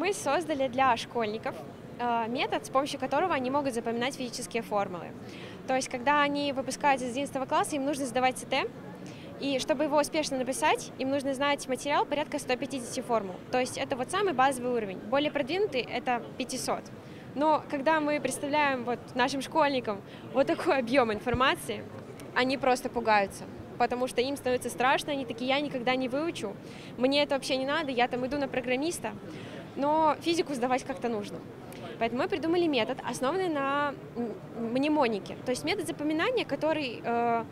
Мы создали для школьников метод, с помощью которого они могут запоминать физические формулы. То есть, когда они выпускаются из 11 класса, им нужно сдавать ЦТ, и чтобы его успешно написать, им нужно знать материал порядка 150 формул. То есть это вот самый базовый уровень. Более продвинутый — это 500. Но когда мы представляем вот нашим школьникам вот такой объем информации, они просто пугаются, потому что им становится страшно, они такие: я никогда не выучу, мне это вообще не надо, я там иду на программиста, но физику сдавать как-то нужно. Поэтому мы придумали метод, основанный на мнемонике, то есть метод запоминания, который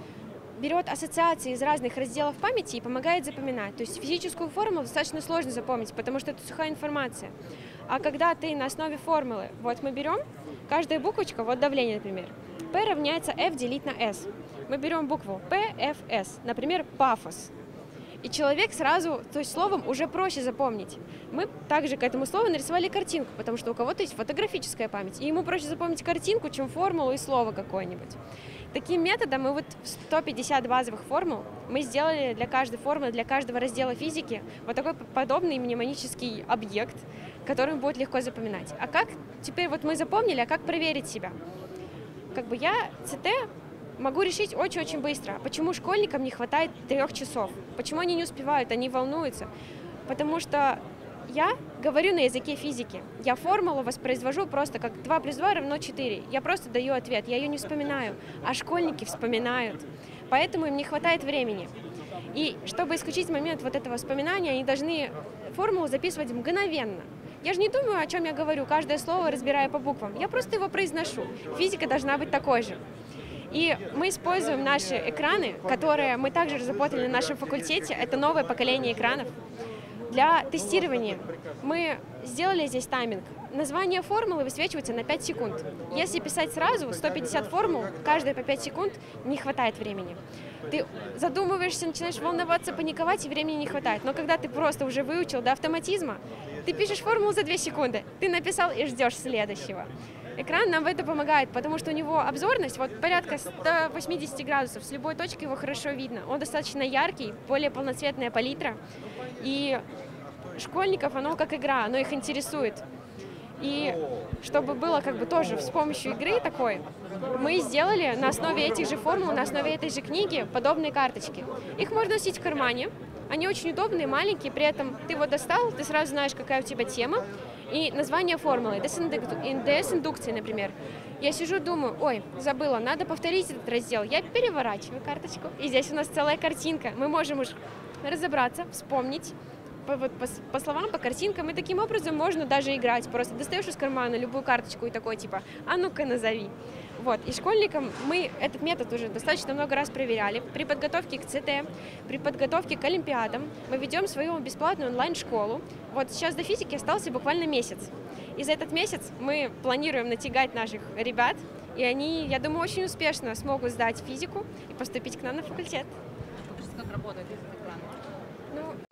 берет ассоциации из разных разделов памяти и помогает запоминать. То есть физическую формулу достаточно сложно запомнить, потому что это сухая информация. А когда ты на основе формулы, вот мы берем каждая буквочка, вот давление, например, P равняется F делить на S. Мы берем букву P, F, S, например, пафос. И человек сразу, то есть словом уже проще запомнить. Мы также к этому слову нарисовали картинку, потому что у кого-то есть фотографическая память, и ему проще запомнить картинку, чем формулу и слово какое-нибудь. Таким методом мы вот 150 базовых формул мы сделали для каждой формулы, для каждого раздела физики вот такой подобный мнемонический объект, который будет легко запоминать. А как теперь вот мы запомнили, а как проверить себя? Как бы я ЦТ могу решить очень-очень быстро. Почему школьникам не хватает 3 часов? Почему они не успевают, они волнуются? Потому что я говорю на языке физики. Я формулу воспроизвожу просто как 2 плюс 2 равно 4. Я просто даю ответ, я ее не вспоминаю, а школьники вспоминают. Поэтому им не хватает времени. И чтобы исключить момент вот этого вспоминания, они должны формулу записывать мгновенно. Я же не думаю, о чем я говорю, каждое слово разбирая по буквам. Я просто его произношу. Физика должна быть такой же. И мы используем наши экраны, которые мы также разработали на нашем факультете. Это новое поколение экранов. Для тестирования мы сделали здесь тайминг. Название формулы высвечивается на 5 секунд. Если писать сразу 150 формул, каждая по 5 секунд, не хватает времени. Ты задумываешься, начинаешь волноваться, паниковать, и времени не хватает. Но когда ты просто уже выучил до автоматизма, ты пишешь формулу за 2 секунды, ты написал и ждешь следующего. Экран нам в это помогает, потому что у него обзорность вот порядка 180 градусов, с любой точки его хорошо видно. Он достаточно яркий, более полноцветная палитра, и школьников оно как игра, оно их интересует. И чтобы было как бы тоже с помощью игры такой, мы сделали на основе этих же формул, на основе этой же книги подобные карточки. Их можно носить в кармане, они очень удобные, маленькие, при этом ты вот достал, ты сразу знаешь, какая у тебя тема, и название формулы, ДС-индукции, например. Я сижу, думаю: ой, забыла, надо повторить этот раздел. Я переворачиваю карточку, и здесь у нас целая картинка. Мы можем уж разобраться, вспомнить по словам, по картинкам, и таким образом можно даже играть. Просто достаешь из кармана любую карточку и такой типа: а ну-ка назови. Вот. И школьникам мы этот метод уже достаточно много раз проверяли. При подготовке к ЦТ, при подготовке к олимпиадам мы ведем свою бесплатную онлайн-школу. Вот сейчас до физики остался буквально месяц. И за этот месяц мы планируем натягать наших ребят, и они, я думаю, очень успешно смогут сдать физику и поступить к нам на факультет. Как работает этот экран? Ну,